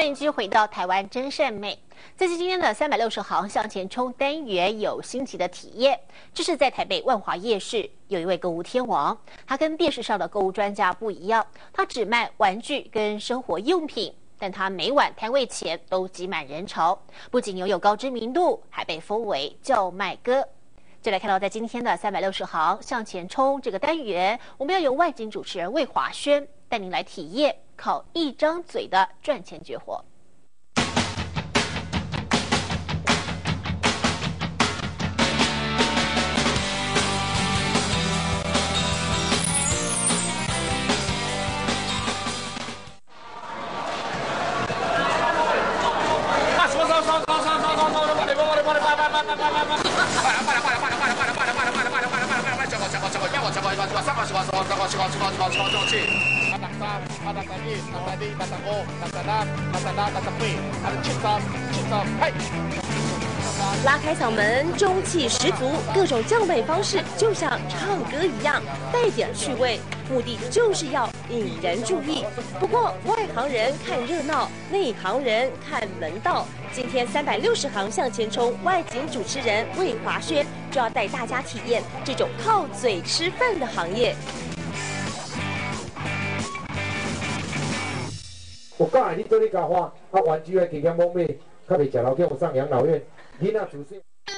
欢迎继续回到台湾真善美。在今天的360行向前冲单元有新奇的体验，这是在台北万华夜市有一位购物天王，他跟电视上的购物专家不一样，他只卖玩具跟生活用品，但他每晚摊位前都挤满人潮，不仅拥有高知名度，还被封为叫卖哥。就来看到在今天的360行向前冲这个单元，我们要由外景主持人魏华轩带您来体验靠一张嘴的赚钱绝活。 拉开嗓门，中气十足，各种叫卖方式就像唱歌一样，带点趣味，目的就是要引人注意。不过外行人看热闹，内行人看门道。今天360行向前冲，外景主持人魏华轩就要带大家体验这种靠嘴吃饭的行业。 我教你做你教花，玩具的奇巧猛美，较袂食老叫我上养老院。囡仔自细。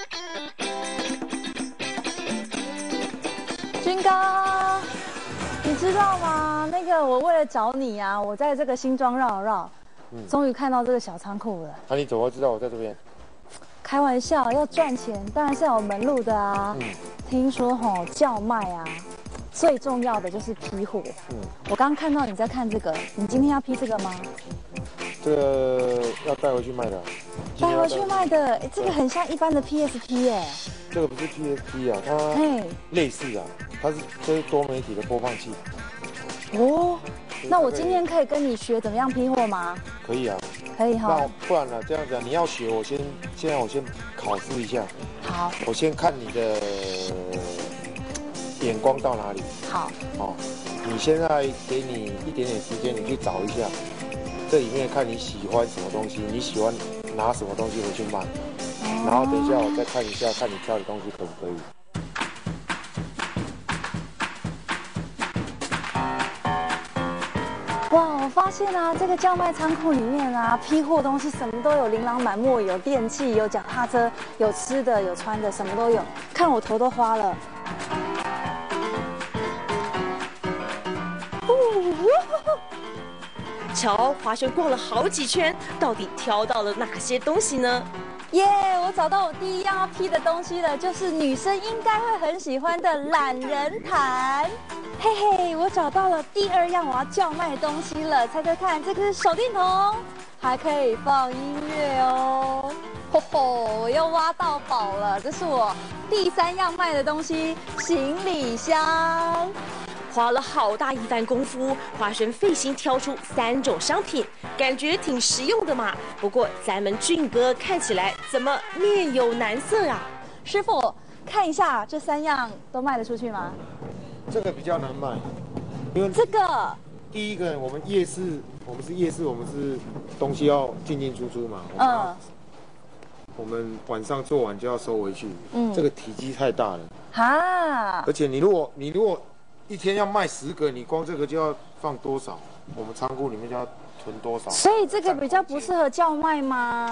军哥，你知道吗？我为了找你啊，我在这个新庄绕绕，终于看到这个小仓库了。 那你怎么知道我在这边？ 开玩笑，要赚钱当然是要有门路的啊。听说叫卖啊，最重要的就是批货。我刚看到你在看这个，你今天要批这个吗？ 这个要带回去卖的。 带回去卖的，这个很像一般的 PSP 耶。 这个不是 PSP 啊，它类似啊，这是多媒体的播放器。哦， 那我今天可以跟你学怎么样批货吗？ 可以啊。 可以哈。 那不然呢？这样子啊，你要学，现在我先考试一下。好。我先看你的眼光到哪里。好。你现在给你一点点时间，你去找一下，这里面看你喜欢什么东西，你喜欢拿什么东西回去卖，然后等一下我再看一下，看你挑的东西可不可以。 哇，我发现啊，这个叫卖仓库里面啊，批货东西什么都有，琳琅满目，有电器，有脚踏车，有吃的，有穿的，什么都有，看我头都花了。 瞧，华轩逛了好几圈，到底挑到了哪些东西呢？ 耶！我找到我第一样要批的东西了，就是女生应该会很喜欢的懒人毯。嘿嘿，我找到了第二样我要叫卖的东西了，猜猜看，这个是手电筒，还可以放音乐哦。吼吼，我又挖到宝了，这是我第三样卖的东西——行李箱。 花了好大一番功夫，华轩费心挑出3种商品，感觉挺实用的嘛。不过咱们俊哥看起来怎么面有难色啊？ 师傅，看一下这3样都卖得出去吗？ 这个比较难卖，因为这个第一个我们是夜市，我们是东西要进进出出嘛。我们晚上做完就要收回去。这个体积太大了。哈。而且你如果一天要卖10个，你光这个就要放多少？我们仓库里面就要囤多少？ 所以这个比较不适合叫卖吗？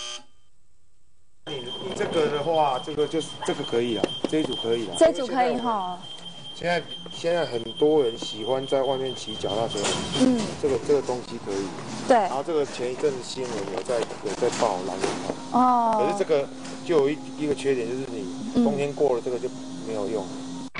你这个的话，这个可以啊，这一组可以啊。 这一组可以哈。 现在很多人喜欢在外面骑脚踏车。这个东西可以。对。然后这个前一阵子新闻有在报狼人毯。哦。可是这个就有一个缺点，就是你冬天过了这个就没有用。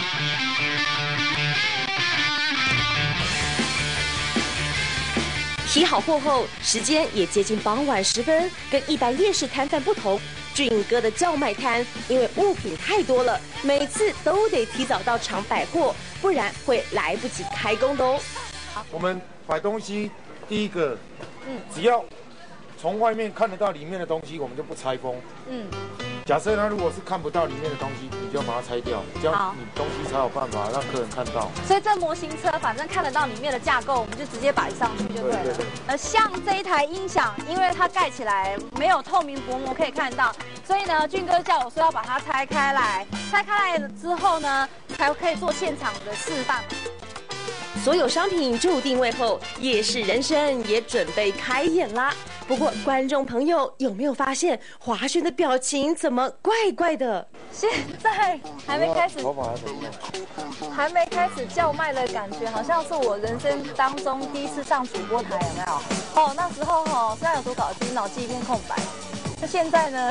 提好货后，时间也接近傍晚时分，跟一般夜市摊贩不同，俊哥的叫卖摊因为物品太多了，每次都得提早到场摆货，不然会来不及开工的哦。 我们摆东西，第一个，只要从外面看得到里面的东西，我们就不拆封。假设他如果是看不到里面的东西，你你就要把它拆掉，这样你东西才有办法让客人看到。 所以这模型车反正看得到里面的架构，我们就直接摆上去就对了。对。像这一台音响，因为它盖起来没有透明薄膜可以看到，所以呢，俊哥叫我说要把它拆开来。拆开来了之后呢，才可以做现场的示范。 所有商品就定位后，夜市人生也准备开演啦。不过，观众朋友有没有发现华轩的表情怎么怪怪的？ 现在还没开始，还没开始叫卖的感觉，好像是我人生当中第一次上主播台，有没有？哦，那时候哈，虽然有读稿机，脑机一片空白。那现在呢？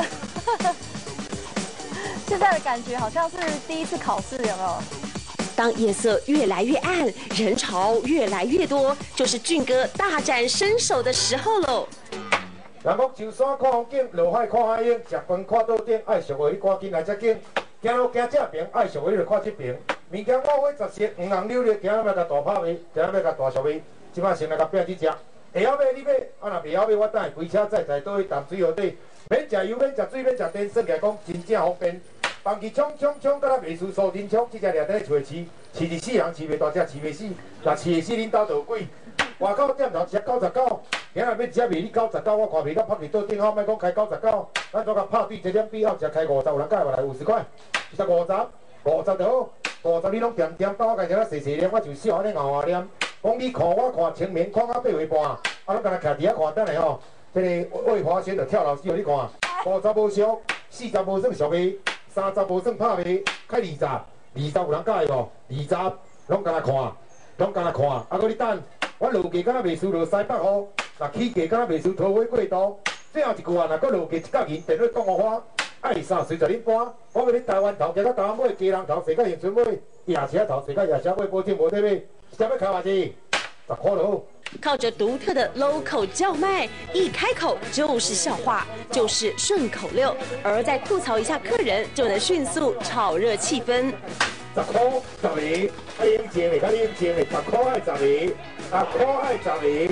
现在的感觉好像是第一次考试，有没有？ 当夜色越来越暗，人潮越来越多，就是俊哥大展身手的时候喽。 人讲上山看风景，落海看海鹰，食饭看桌顶，爱俗话你赶紧来遮紧。行路行这边，爱俗话你就看这边。物件五花十色，黄红柳绿，今仔要甲大拍卖，今仔要甲大俗卖，即摆先来甲变去食。会晓买你买，啊若袂晓买，我等下开车载倒去淡水河底，免食油，免食水，免食电，算起来讲真正方便。放去冲，甲咱袂输苏丁冲，即只掠在厝饲，饲一世人饲袂大只，饲袂死，若饲会死，恁兜就有鬼。外口店头食99，今日要食卖你99，我看袂到拍伫桌顶，好莫讲开99，咱做甲拍对一点比后，只开50，有人改话来50块，50就好，50你拢点点，倒我家己仔细细念，我就笑安尼熬念。讲你看我看清明，看到8月半，啊，拢干那徛伫遐看，等下吼，这个魏华轩就跳楼死互你看，50无俗，40无算俗卖。30无算拍卖，开20有人改无？20拢干那看，啊！搁你等，我落价敢若袂输落300块，若起价敢若袂输桃花过度。最后一句话，若搁落价1角银，电话讲我花，爱啥随着恁搬。我给你台湾头，行到台湾尾，家人头，坐到恒春尾，夜车头，坐到夜车尾，保证无得买。想要开偌济？10块就好。 靠着独特的 local 叫卖，一开口就是笑话，就是顺口溜，而再吐槽一下客人，就能迅速炒热气氛。 10块10个，啊冷静的，较冷静的，10块爱10个，10块爱10个。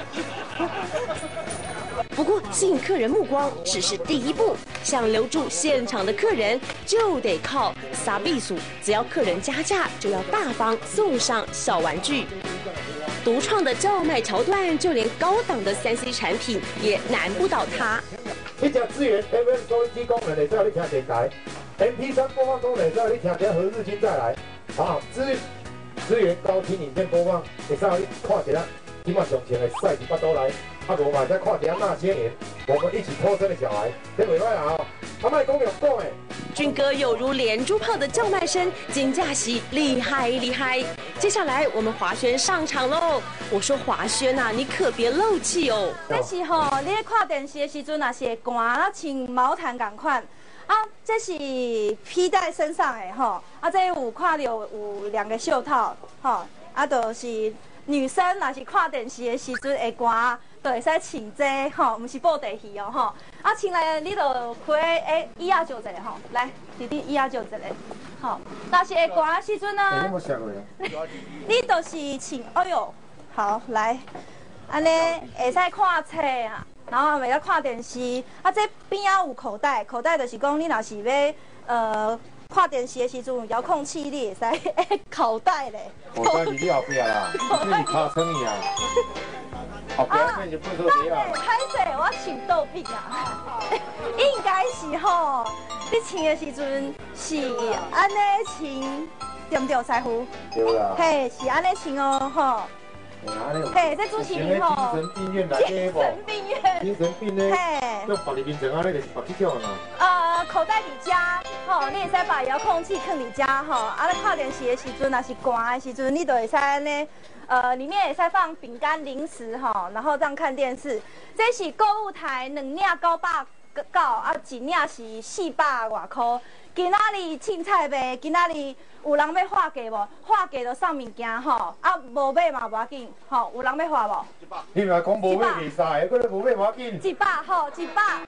不过吸引客人目光只是第一步，想留住现场的客人，就得靠撒币数，只要客人加价，就要大方送上小玩具。独创的叫卖桥段，就连高档的3C 产品也难不倒他。 你只资源 FM 收音机功能的，只要你听电台 ；MP3 播放功能，只要你听和日金再来。啊，资源高清影片播放，会使你看一下今麦上前的赛季巴都来，啊无嘛再看一下那些年我们一起脱身的小孩，这袂歹啦哦。啊莫讲用讲诶。 俊哥有如连珠炮的叫卖声，金价席厉害厉害。接下来我们华轩上场喽！我说华轩啊，你可别漏气哦。 这是吼，你咧看电视的时阵，也是会寒，穿毛毯同款。啊，这是披在身上的吼，啊，这有看到有2个袖套，吼，啊，就是女生若是看电视的时阵会寒。就会使穿这吼，唔是布袋戏哦吼。啊，穿来你就开椅仔坐一下吼，来，弟弟椅仔坐一下，吼。若是会寒的时阵呢，你就是穿，哎呦，好来，安尼会使看册啊，然后袂使看电视。啊，这边仔有口袋，口袋就是讲你若是要看电视的时阵有遥控器，你会使口袋咧。 口袋是你后壁啦，你是尻川去啊。后壁那就不说别啊。 歹势，我穿豆饼啊，应该是吼，你穿的时阵是安尼穿，对唔对，师傅？ 对啦。 嘿，是安尼穿哦，吼。嘿，这主持人吼， 精神病院来的无？精神病院。 嘿。 用放伫面前安尼就是放去种啊。 口袋伫家，吼，你会使把遥控器放伫家，吼，啊，你看电视的时阵，若是寒的时阵，你就会使安尼。里面也在放饼干、零食哈，然后这样看电视。这是购物台，2领900九，啊，1领是400外块。今仔日凊彩卖，今仔日有人要划价无？划价就送物件吼，啊，无买嘛无要紧，吼，有人要划无？ 你若讲无买袂使，搁咧无买无要紧。 100吼，100，250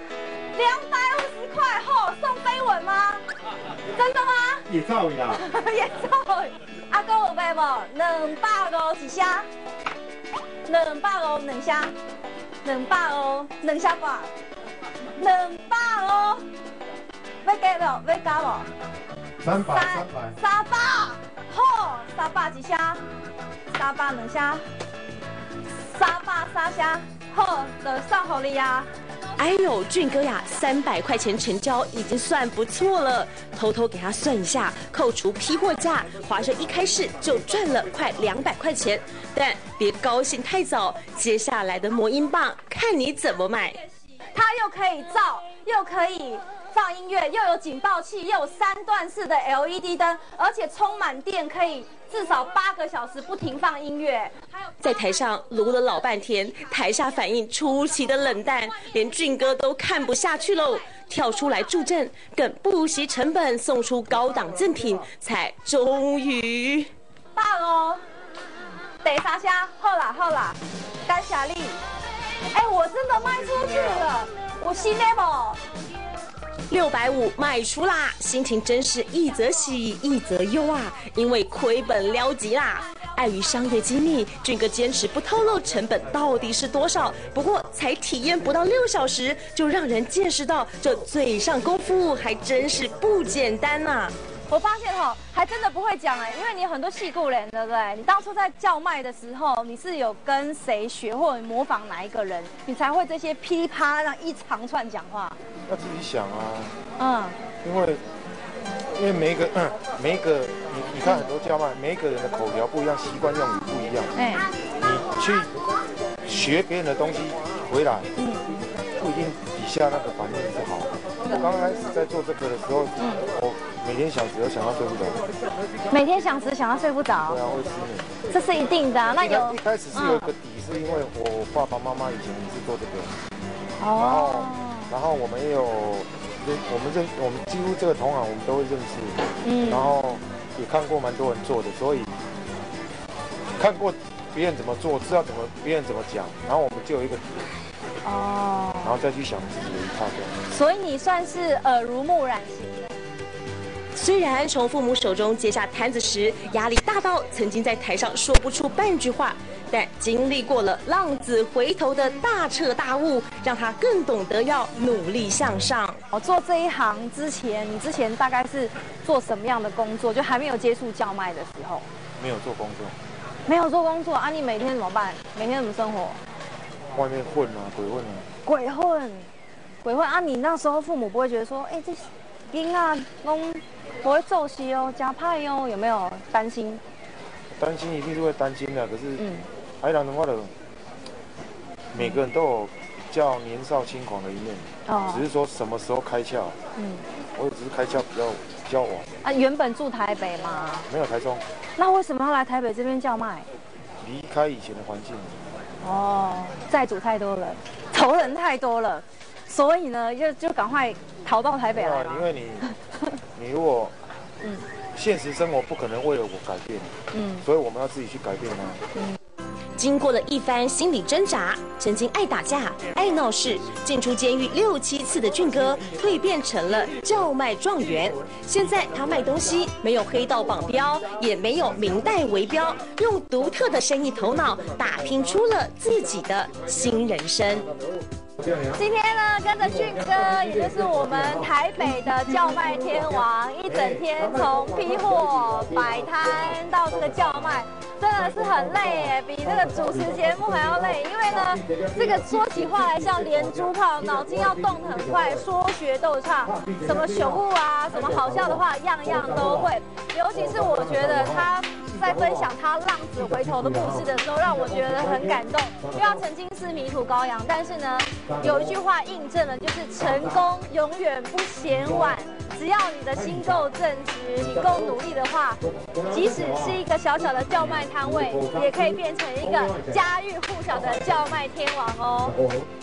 块吼，送飞吻吗？真的吗？ 野草味啦。 野草味。啊，搁有卖无？250一箱，250两箱，250两箱半，250，要加无？要加无？ 300， 沙巴，好，沙巴几虾？沙巴两虾，沙巴3虾，好，就送给你啊。 哎呦，俊哥呀，300块钱成交已经算不错了。偷偷给他算一下，扣除批货价，华生一开始就赚了快200块钱。但别高兴太早，接下来的魔音棒看你怎么买。 它又可以照，又可以放音乐，又有警报器，又有3段式的 LED 灯，而且充满电可以至少8个小时不停放音乐。 在台上撸了老半天，台下反应出奇的冷淡，连俊哥都看不下去喽，跳出来助阵，更不惜成本送出高档赠品，才终于棒哦！第3虾，好啦，感谢你。哎，我真的卖出去了，我信的不 ？650卖出啦，心情真是一则喜一则忧啊，因为亏本撩急啦。碍于商业机密，俊哥坚持不透露成本到底是多少。不过才体验不到6小时，就让人见识到这嘴上功夫还真是不简单呐。 我发现还真的不会讲因为你有很多戏故人，对不对？你当初在叫卖的时候，你是有跟谁学，或者模仿哪一个人，你才会这些噼里啪啦一长串讲话？ 要自己想啊。因为每一个你看很多叫卖，每一个人的口条不一样，习惯用语不一样。你去学别人的东西回来，不一定底下那个反应是好。我刚开始在做这个的时候，我每天想只有想到睡不着。 每天想只想到睡不着。 对啊，会失眠。 这是一定的啊。那一开始是有一个底，是因为我爸爸妈妈以前也是做这个。然后我们也有，我们几乎这个同行我们都会认识。然后也看过蛮多人做的，所以看过别人怎么做，知道别人怎么讲，然后我们就有一个底。然后再去想自己的一套的。 所以你算是耳濡目染型的。 虽然从父母手中接下摊子时压力大到曾经在台上说不出半句话，但经历过了浪子回头的大彻大悟，让他更懂得要努力向上。 做这一行之前，你之前大概是做什么样的工作？就还没有接触叫卖的时候。 没有做工作。 没有做工作啊？你每天怎么办？每天怎么生活？ 外面混啊， 鬼混啊！你那时候父母不会觉得说，这囡仔拢不会做事哦，加派哦，有没有担心？ 担心一定是会担心的，可是，还人的话的，每个人都有比较年少轻狂的一面，只是说什么时候开窍。我也只是开窍比较晚。啊， 原本住台北吗？ 没有，台中。 那为什么要来台北这边叫卖？ 离开以前的环境。 债主太多了，仇人太多了，所以呢，就赶快逃到台北来。 因为你如果现实生活不可能为了我改变，所以我们要自己去改变它。 经过了一番心理挣扎，曾经爱打架、爱闹事、进出监狱6、7次的俊哥，蜕变成了叫卖状元。现在他卖东西没有黑道绑标，也没有明代围标，用独特的生意头脑打拼出了自己的新人生。 今天呢，跟着俊哥，也就是我们台北的叫卖天王，一整天从批货、摆摊到这个叫卖，真的是很累耶，比这个主持节目还要累。因为呢，这个说起话来像连珠炮，脑筋要动得很快，说学逗唱，什么朽物啊，什么好笑的话，样样都会。尤其是我觉得他在分享他浪子回头的故事的时候，让我觉得很感动。因为他曾经是迷途羔羊，但是呢，有一句话印证了，就是成功永远不嫌晚。只要你的心够正直，你够努力的话，即使是一个小小的叫卖摊位，也可以变成一个家喻户晓的叫卖天王哦。